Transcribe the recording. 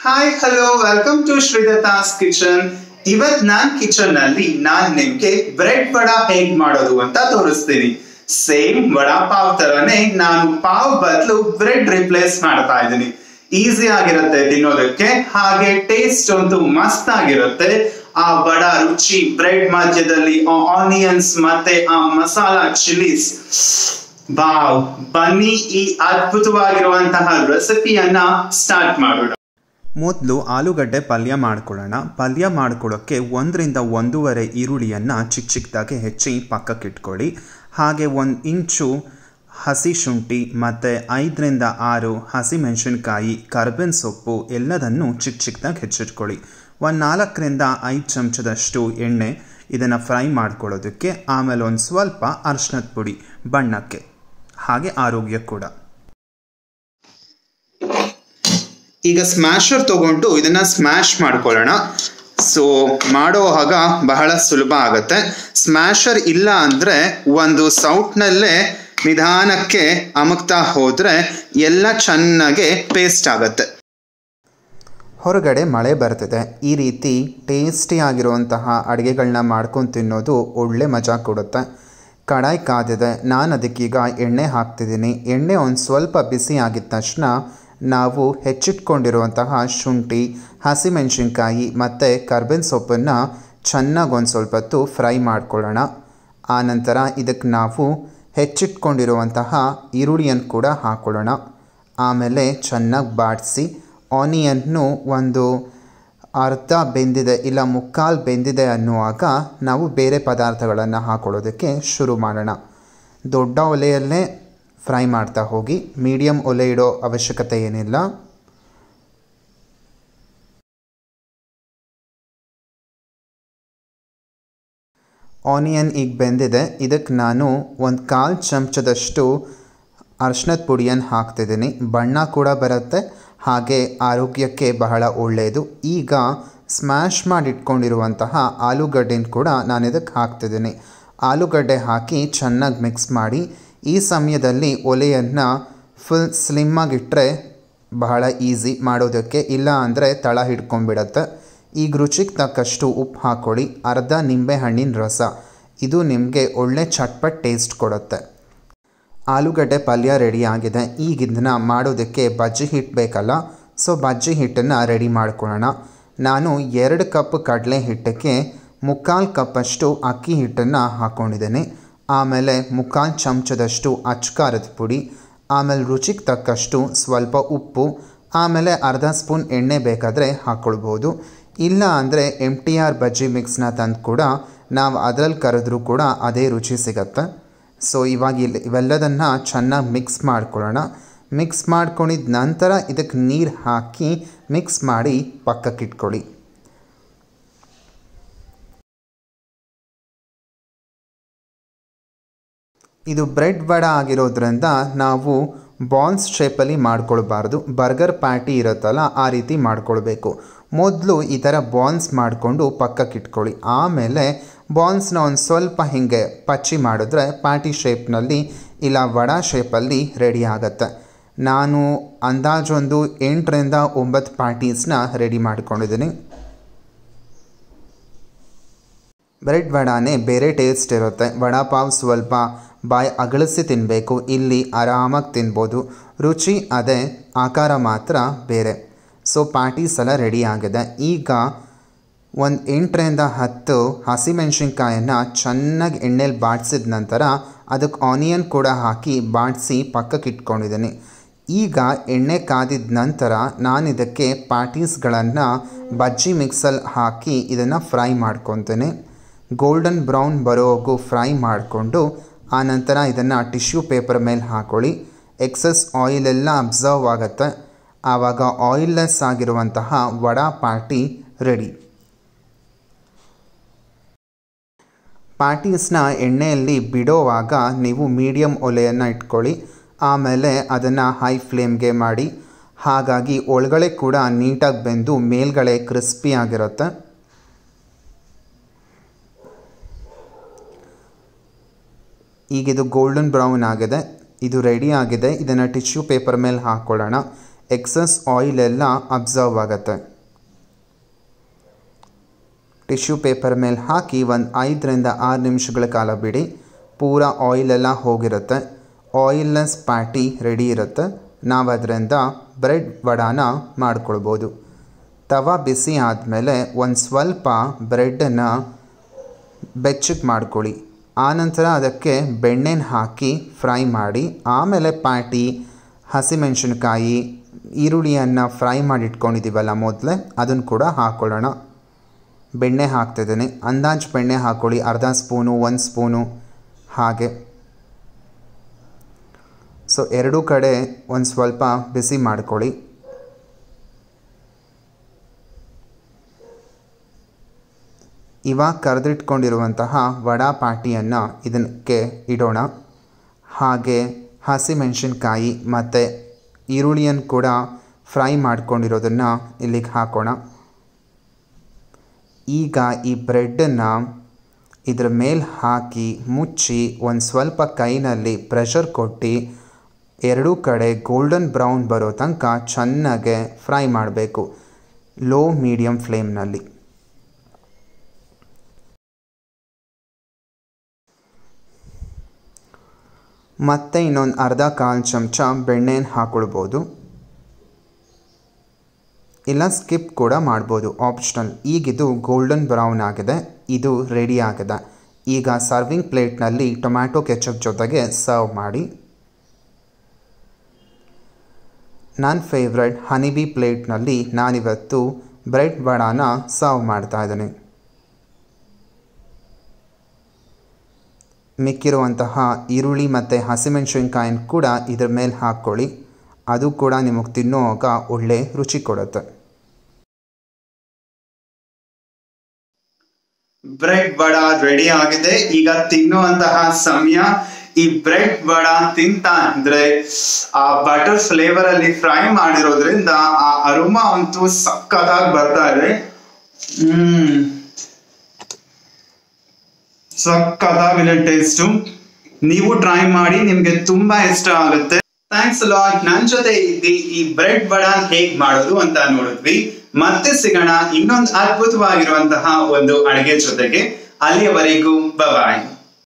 Hi hello welcome to Sridatta's kitchen. ಇವತ್ತು ನಾನು kitchen ನಲ್ಲಿ ನಿಮ್ಗೆ ಬ್ರೆಡ್ ವಡಾ ಹೇಗ್ ಮಾಡೋದು ಅಂತ ತೋರಿಸ್ತೀನಿ. ಸೇಮ್ ವಡಾ ಪಾವ್ ತರನೇ ನಾನು ಪಾವ್ ಬದಲು ಬ್ರೆಡ್ ರಿಪ್ಲೇಸ್ ಮಾಡ್ತಾ ಇದ್ದೀನಿ. ಈಸಿ ಆಗಿರುತ್ತೆ ತಿನ್ನೋದಕ್ಕೆ, ಹಾಗೆ ಟೇಸ್ಟ್ ಅಂತೂ ಮಸ್ತ್ ಆಗಿರುತ್ತೆ. ಆ ವಡಾ ರುಚಿ, ಬ್ರೆಡ್ ಮಧ್ಯದಲ್ಲಿ ಆನಿಯನ್ಸ್ ಮತ್ತೆ ಆ ಮಸಾಲಾ ಚಿಲ್ಲೀಸ್, ವಾವ್. ಬನ್ನಿ ಈ ಅದ್ಭುತವಾಗಿರುವಂತಹ ರೆಸಿಪಿಯನ್ನ ಸ್ಟಾರ್ಟ್ ಮಾಡೋಣ. ಮೊದಲು ಆಲೂಗಡ್ಡೆ ಪಲ್ಯ ಮಾಡ್ಕೊಳ್ಳೋಣ. ಪಲ್ಯ ಮಾಡ್ಕೊಳ್ಳೋಕ್ಕೆ 1 ರಿಂದ 1.5 ಈರುಳ್ಳಿಯನ್ನು ಚಿಕ್ಕ ಚಿಕ್ಕದಾಗಿ ಹೆಚ್ಚಿ ಪಕ್ಕಕ್ಕಿಟ್ಕೊಳ್ಳಿ. ಹಾಗೆ 1 ಇಂಚು ಹಸಿ ಶುಂಠಿ ಮತ್ತು 5 ರಿಂದ 6 ಹಸಿ ಮೆಣಸಿನ್ಕಾಯಿ, ಕರ್ಬೇವಿನ ಸೊಪ್ಪು ಎಲ್ಲದನ್ನು ಚಿಕ್ಕ ಚಿಕ್ಕದಾಗಿ ಹೆಚ್ಚಿಟ್ಕೊಳ್ಳಿ. 4 ರಿಂದ 5 ಚಮಚದಷ್ಟು ಎಣ್ಣೆ, ಇದನ್ನು ಫ್ರೈ ಮಾಡ್ಕೊಳ್ಳೋದಕ್ಕೆ. ಆಮೇಲೆ ಒಂದು ಸ್ವಲ್ಪ ಅರಿಶಿನದ ಪುಡಿ ಬಣ್ಣಕ್ಕೆ, ಹಾಗೆ ಆರೋಗ್ಯ ಕೂಡ. ಈಗ ಸ್ಮ್ಯಾಶರ್ ತಗೊಂಡು ಇದನ್ನ ಸ್ಮ್ಯಾಶ್ ಮಾಡ್ಕೊಳ್ಳೋಣ. ಸೊ ಮಾಡುವಾಗ ಬಹಳ ಸುಲಭ ಆಗುತ್ತೆ. ಸ್ಮ್ಯಾಶರ್ ಇಲ್ಲ ಅಂದರೆ ಒಂದು ಸೌಟ್ನಲ್ಲೇ ನಿಧಾನಕ್ಕೆ ಅಮಕ್ತಾ ಹೋದರೆ ಎಲ್ಲ ಚೆನ್ನಾಗೆ ಪೇಸ್ಟ್ ಆಗುತ್ತೆ. ಹೊರಗಡೆ ಮಳೆ ಬರ್ತಿದೆ. ಈ ರೀತಿ ಟೇಸ್ಟಿ ಆಗಿರುವಂತಹ ಅಡುಗೆಗಳನ್ನ ಮಾಡ್ಕೊಂಡು ತಿನ್ನೋದು ಒಳ್ಳೆ ಮಜಾ ಕೊಡುತ್ತೆ. ಕಡಾಯಿ ಕಾದಿದೆ, ನಾನು ಅದಕ್ಕೀಗ ಎಣ್ಣೆ ಹಾಕ್ತಿದ್ದೀನಿ. ಎಣ್ಣೆ ಒಂದು ಸ್ವಲ್ಪ ಬಿಸಿ ಆಗಿದ ತಕ್ಷಣ ನಾವು ಹೆಚ್ಚಿಟ್ಕೊಂಡಿರುವಂತಹ ಶುಂಠಿ, ಹಸಿಮೆಣಸಿನ್ಕಾಯಿ ಮತ್ತು ಕರ್ಬೇವಿನ ಸೊಪ್ಪನ್ನು ಚೆನ್ನಾಗಿ ಒಂದು ಸ್ವಲ್ಪ ಹೊತ್ತು ಫ್ರೈ ಮಾಡ್ಕೊಳ್ಳೋಣ. ಆನಂತರ ಇದಕ್ಕೆ ನಾವು ಹೆಚ್ಚಿಟ್ಕೊಂಡಿರುವಂತಹ ಈರುಳ್ಳಿಯನ್ನು ಕೂಡ ಹಾಕ್ಕೊಳ್ಳೋಣ. ಆಮೇಲೆ ಚೆನ್ನಾಗಿ ಬಾಡಿಸಿ, ಆನಿಯನ್ನು ಒಂದು ಅರ್ಧ ಬೆಂದಿದೆ ಇಲ್ಲ ಮುಕ್ಕಾಲು ಬೆಂದಿದೆ ಅನ್ನುವಾಗ ನಾವು ಬೇರೆ ಪದಾರ್ಥಗಳನ್ನು ಹಾಕೊಳ್ಳೋದಕ್ಕೆ ಶುರು ಮಾಡೋಣ. ದೊಡ್ಡ ಒಲೆಯಲ್ಲೇ ಫ್ರೈ ಮಾಡ್ತಾ ಹೋಗಿ, ಮೀಡಿಯಮ್ ಒಲೆ ಇಡೋ ಅವಶ್ಯಕತೆ ಏನಿಲ್ಲ. ಆನಿಯನ್ ಈಗ ಬೆಂದಿದೆ. ಇದಕ್ಕೆ ನಾನು 1/4 ಚಮಚದಷ್ಟು ಅರಿಶಿನದ ಪುಡಿಯನ್ನು ಹಾಕ್ತಿದ್ದೀನಿ. ಬಣ್ಣ ಕೂಡ ಬರುತ್ತೆ, ಹಾಗೆ ಆರೋಗ್ಯಕ್ಕೆ ಬಹಳ ಒಳ್ಳೆಯದು. ಈಗ ಸ್ಮ್ಯಾಶ್ ಮಾಡಿಟ್ಕೊಂಡಿರುವಂತಹ ಆಲೂಗಡ್ಡೆನ ಕೂಡ ನಾನು ಇದಕ್ಕೆ ಹಾಕ್ತಿದ್ದೀನಿ. ಆಲೂಗಡ್ಡೆ ಹಾಕಿ ಚೆನ್ನಾಗಿ ಮಿಕ್ಸ್ ಮಾಡಿ. ಈ ಸಮಯದಲ್ಲಿ ಒಲೆಯನ್ನು ಫುಲ್ ಸ್ಲಿಮ್ಮಾಗಿಟ್ಟರೆ ಬಹಳ ಈಸಿ ಮಾಡೋದಕ್ಕೆ, ಇಲ್ಲ ಅಂದರೆ ತಳ ಹಿಡ್ಕೊಂಡ್ಬಿಡತ್ತೆ. ಈಗ ರುಚಿಗೆ ತಕ್ಕಷ್ಟು ಉಪ್ಪು ಹಾಕ್ಕೊಳ್ಳಿ. ಅರ್ಧ ನಿಂಬೆ ಹಣ್ಣಿನ ರಸ, ಇದು ನಿಮಗೆ ಒಳ್ಳೆ ಚಟ್ಪಟ್ ಟೇಸ್ಟ್ ಕೊಡುತ್ತೆ. ಆಲೂಗಡ್ಡೆ ಪಲ್ಯ ರೆಡಿ ಆಗಿದೆ. ಈಗ ಇದನ್ನು ಮಾಡೋದಕ್ಕೆ ಬಜ್ಜಿ ಹಿಟ್ಟು ಬೇಕಲ್ಲ, ಸೊ ಬಜ್ಜಿ ಹಿಟ್ಟನ್ನು ರೆಡಿ ಮಾಡ್ಕೊಳ್ಳೋಣ. ನಾನು 2 ಕಪ್ ಕಡಲೆ ಹಿಟ್ಟಕ್ಕೆ 3/4 ಕಪ್ಪಷ್ಟು ಅಕ್ಕಿ ಹಿಟ್ಟನ್ನು ಹಾಕ್ಕೊಂಡಿದ್ದೀನಿ. ಆಮೇಲೆ 3/4 ಚಮಚದಷ್ಟು ಅಚ್ಕಾರದ ಪುಡಿ, ಆಮೇಲೆ ರುಚಿಗೆ ತಕ್ಕಷ್ಟು ಸ್ವಲ್ಪ ಉಪ್ಪು, ಆಮೇಲೆ ಅರ್ಧ ಸ್ಪೂನ್ ಎಣ್ಣೆ ಬೇಕಾದರೆ ಹಾಕ್ಕೊಳ್ಬೋದು. ಇಲ್ಲ ಅಂದರೆ MTR ಬಜ್ಜಿ ಮಿಕ್ಸ್ನ ತಂದು ಕೂಡ ನಾವು ಅದರಲ್ಲಿ ಕರೆದ್ರೂ ಕೂಡ ಅದೇ ರುಚಿ ಸಿಗತ್ತೆ. ಸೊ ಇವಾಗ ಇವೆಲ್ಲದನ್ನು ಚೆನ್ನಾಗಿ ಮಿಕ್ಸ್ ಮಾಡ್ಕೊಳ್ಳೋಣ. ಮಿಕ್ಸ್ ಮಾಡ್ಕೊಂಡಿದ್ದ ನಂತರ ಇದಕ್ಕೆ ನೀರು ಹಾಕಿ ಮಿಕ್ಸ್ ಮಾಡಿ ಪಕ್ಕಕ್ಕಿಟ್ಕೊಳ್ಳಿ. ಇದು ಬ್ರೆಡ್ ವಡಾ ಆಗಿರೋದ್ರಿಂದ ನಾವು ಬಾಲ್ಸ್ ಶೇಪಲ್ಲಿ ಮಾಡ್ಕೊಳ್ಬಾರ್ದು. ಬರ್ಗರ್ ಪ್ಯಾಟಿ ಇರುತ್ತಲ್ಲ, ಆ ರೀತಿ ಮಾಡ್ಕೊಳ್ಬೇಕು. ಮೊದಲು ಈ ಥರ ಬಾಲ್ಸ್ ಮಾಡಿಕೊಂಡು ಪಕ್ಕಕ್ಕಿಟ್ಕೊಳ್ಳಿ. ಆಮೇಲೆ ಬಾಲ್ಸ್ನ ಒಂದು ಸ್ವಲ್ಪ ಹೀಗೆ ಪಚ್ಚಿ ಮಾಡಿದ್ರೆ ಪ್ಯಾಟಿ ಶೇಪ್ನಲ್ಲಿ ಇಲ್ಲ ವಡಾ ಶೇಪಲ್ಲಿ ರೆಡಿ ಆಗುತ್ತೆ. ನಾನು ಅಂದಾಜೊಂದು 8 ರಿಂದ 9 ಪ್ಯಾಟೀಸ್ನ ರೆಡಿ ಮಾಡ್ಕೊಂಡಿದ್ದೀನಿ. ಬ್ರೆಡ್ ವಡಾನೇ ಬೇರೆ ಟೇಸ್ಟ್ ಇರುತ್ತೆ. ವಡಾ ಪಾವ್ ಸ್ವಲ್ಪ ಬಾಯಿ ಅಗಳಿಸಿ ತಿನ್ನಬೇಕು, ಇಲ್ಲಿ ಆರಾಮಾಗಿ ತಿನ್ಬೋದು. ರುಚಿ ಅದೇ, ಆಕಾರ ಮಾತ್ರ ಬೇರೆ. ಸೊ ಪ್ಯಾಟೀಸ್ ಎಲ್ಲ ರೆಡಿ ಆಗಿದೆ. ಈಗ ಒಂದು 8 ರಿಂದ 10 ಹಸಿಮೆಣ್ಸಿನ್ಕಾಯನ್ನು ಚೆನ್ನಾಗಿ ಎಣ್ಣೆಲಿ ಬಾಡಿಸಿದ ನಂತರ ಅದಕ್ಕೆ ಆನಿಯನ್ ಕೂಡ ಹಾಕಿ ಬಾಡಿಸಿ ಪಕ್ಕಕ್ಕೆ ಇಟ್ಕೊಂಡಿದ್ದೀನಿ. ಈಗ ಎಣ್ಣೆ ಕಾದಿದ ನಂತರ ನಾನು ಇದಕ್ಕೆ ಪ್ಯಾಟೀಸ್ಗಳನ್ನು ಬಜ್ಜಿ ಮಿಕ್ಸಲ್ಲಿ ಹಾಕಿ ಇದನ್ನು ಫ್ರೈ ಮಾಡ್ಕೊತೀನಿ. ಗೋಲ್ಡನ್ ಬ್ರೌನ್ ಬರೋವರೆಗೂ ಫ್ರೈ ಮಾಡಿಕೊಂಡು ಆನಂತರ ಇದನ್ನು ಟಿಶ್ಯೂ ಪೇಪರ್ ಮೇಲೆ ಹಾಕ್ಕೊಳ್ಳಿ. ಎಕ್ಸಸ್ ಆಯಿಲೆಲ್ಲ ಅಬ್ಸರ್ವ್ ಆಗುತ್ತೆ. ಆವಾಗ ಆಯಿಲ್ಲೆಸ್ ಆಗಿರುವಂತಹ ವಡಾ ಪ್ಯಾಟಿ ರೆಡಿ. ಪ್ಯಾಟೀಸ್ನ ಎಣ್ಣೆಯಲ್ಲಿ ಬಿಡೋವಾಗ ನೀವು ಮೀಡಿಯಮ್ ಒಲೆಯನ್ನು ಇಟ್ಕೊಳ್ಳಿ. ಆಮೇಲೆ ಅದನ್ನು ಹೈ ಫ್ಲೇಮ್ಗೆ ಮಾಡಿ, ಹಾಗಾಗಿ ಒಳಗಡೆ ಕೂಡ ನೀಟಾಗಿ ಬೆಂದು ಮೇಲ್ಗಡೆ ಕ್ರಿಸ್ಪಿ ಆಗಿರುತ್ತೆ. ಈಗಿದು ಗೋಲ್ಡನ್ ಬ್ರೌನ್ ಆಗಿದೆ, ಇದು ರೆಡಿ ಆಗಿದೆ. ಇದನ್ನು ಟಿಶ್ಯೂ ಪೇಪರ್ ಮೇಲೆ ಹಾಕ್ಕೊಳ್ಳೋಣ. ಎಕ್ಸಸ್ ಆಯಿಲ್ ಎಲ್ಲ ಅಬ್ಸರ್ವ್ ಆಗುತ್ತೆ. ಟಿಶ್ಯೂ ಪೇಪರ್ ಮೇಲೆ ಹಾಕಿ ಒಂದು 5ರಿಂದ 6 ನಿಮಿಷಗಳ ಕಾಲ ಬಿಡಿ. ಪೂರ ಆಯಿಲೆಲ್ಲ ಹೋಗಿರುತ್ತೆ. ಆಯಿಲ್ಲೆಸ್ ಪ್ಯಾಟಿ ರೆಡಿ ಇರುತ್ತೆ. ನಾವು ಅದರಿಂದ ಬ್ರೆಡ್ ವಡಾನ ಮಾಡ್ಕೊಳ್ಬೋದು. ತವಾ ಬಿಸಿ ಆದಮೇಲೆ ಒಂದು ಸ್ವಲ್ಪ ಬ್ರೆಡ್ಡನ್ನು ಬೆಚ್ಚಗೆ ಮಾಡ್ಕೊಳ್ಳಿ. ಆನಂತರ ಅದಕ್ಕೆ ಬೆಣ್ಣೆನ ಹಾಕಿ ಫ್ರೈ ಮಾಡಿ, ಆಮೇಲೆ ಪ್ಯಾಟಿ, ಹಸಿಮೆಣಸಿನ್ಕಾಯಿ, ಈರುಳ್ಳಿಯನ್ನು ಫ್ರೈ ಮಾಡಿ ಇಟ್ಕೊಂಡಿದ್ದೀವಲ್ಲ ಮೊದಲೇ, ಅದನ್ನು ಕೂಡ ಹಾಕ್ಕೊಳ್ಳೋಣ. ಬೆಣ್ಣೆ ಹಾಕ್ತಿದ್ದೀನಿ. ಅಂದಾಜು ಬೆಣ್ಣೆ ಹಾಕ್ಕೊಳ್ಳಿ. ಅರ್ಧ ಸ್ಪೂನು, 1 ಸ್ಪೂನು ಹಾಗೆ. ಸೊ ಎರಡೂ ಕಡೆ ಒಂದು ಸ್ವಲ್ಪ ಬಿಸಿ ಮಾಡ್ಕೊಳ್ಳಿ. ಇವಾಗ ಕರೆದಿಟ್ಕೊಂಡಿರುವಂತಹ ವಡಾ ಪ್ಯಾಟಿಯನ್ನು ಇದಕ್ಕೆ ಇಡೋಣ. ಹಾಗೆ ಹಸಿಮೆಣಸಿನ್ಕಾಯಿ ಮತ್ತು ಈರುಳ್ಳಿಯನ್ನು ಕೂಡ ಫ್ರೈ ಮಾಡ್ಕೊಂಡಿರೋದನ್ನು ಇಲ್ಲಿಗೆ ಹಾಕೋಣ. ಈಗ ಈ ಬ್ರೆಡ್ಡನ್ನು ಇದ್ರ ಮೇಲೆ ಹಾಕಿ ಮುಚ್ಚಿ ಒಂದು ಸ್ವಲ್ಪ ಕೈನಲ್ಲಿ ಪ್ರೆಷರ್ ಕೊಟ್ಟು ಎರಡೂ ಕಡೆ ಗೋಲ್ಡನ್ ಬ್ರೌನ್ ಬರೋ ತನಕ ಚೆನ್ನಾಗೆ ಫ್ರೈ ಮಾಡಬೇಕು, ಲೋ ಮೀಡಿಯಮ್ ಫ್ಲೇಮ್ನಲ್ಲಿ. ಮತ್ತೆ ಇನ್ನೊಂದು ಅರ್ಧ ಕಾಲು ಚಮಚ ಬೆಣ್ಣೆನ ಹಾಕ್ಕೊಳ್ಬೋದು, ಇಲ್ಲ ಸ್ಕಿಪ್ ಕೂಡ ಮಾಡ್ಬೋದು, ಆಪ್ಷನಲ್. ಈಗಿದು ಗೋಲ್ಡನ್ ಬ್ರೌನ್ ಆಗಿದೆ, ಇದು ರೆಡಿ ಆಗಿದೆ. ಈಗ ಸರ್ವಿಂಗ್ ಪ್ಲೇಟ್ನಲ್ಲಿ ಟೊಮ್ಯಾಟೊ ಕೆಚಪ್ ಜೊತೆಗೆ ಸರ್ವ್ ಮಾಡಿ. ನನ್ನ ಫೇವ್ರೆಟ್ ಹನಿಬಿ ಪ್ಲೇಟ್ನಲ್ಲಿ ನಾನಿವತ್ತು ಬ್ರೆಡ್ ವಡಾನ ಸರ್ವ್ ಮಾಡ್ತಾಯಿದ್ದೀನಿ. ಮಿಕ್ಕಿರುವಂತಹ ಈರುಳ್ಳಿ ಮತ್ತು ಹಸಿಮೆಣಸಿನ್ಕಾಯಿನ ಕೂಡ ಇದ್ರ ಮೇಲೆ ಹಾಕ್ಕೊಳ್ಳಿ. ಅದು ಕೂಡ ನಿಮಗೆ ತಿನ್ನುವಾಗ ಒಳ್ಳೆ ರುಚಿ ಕೊಡುತ್ತೆ. ಬ್ರೆಡ್ ವಡ ರೆಡಿ ಆಗಿದೆ. ಈಗ ತಿನ್ನುವಂತಹ ಸಮಯ. ಈ ಬ್ರೆಡ್ ವಡ ತಿಂತ ಅಂದ್ರೆ ಆ ಬಟರ್ ಫ್ಲೇವರ್ ಅಲ್ಲಿ ಫ್ರೈ ಮಾಡಿರೋದ್ರಿಂದ ಆ ಅರೋಮಾ ಅಂತೂ ಸಕ್ಕತ್ತಾಗಿ ಬರ್ತಾ ಇದೆ. ಸಕ್ಕತ್ತಾಗಿದೆ ಟೇಸ್ಟು. ನೀವು ಟ್ರೈ ಮಾಡಿ, ನಿಮ್ಗೆ ತುಂಬಾ ಇಷ್ಟ ಆಗುತ್ತೆ. Thanks lot. ನನ್ ಜೊತೆ ಇದ್ದಿ ಈ ಬ್ರೆಡ್ ವಡ ಹೇಗ್ ಮಾಡೋದು ಅಂತ ನೋಡಿದ್ವಿ. ಮತ್ತೆ ಸಿಗೋಣ ಇನ್ನೊಂದು ಅದ್ಭುತವಾಗಿರುವಂತಹ ಒಂದು ಅಡುಗೆ ಜೊತೆಗೆ. ಅಲ್ಲಿಯವರೆಗೂ ಬಾಯ್.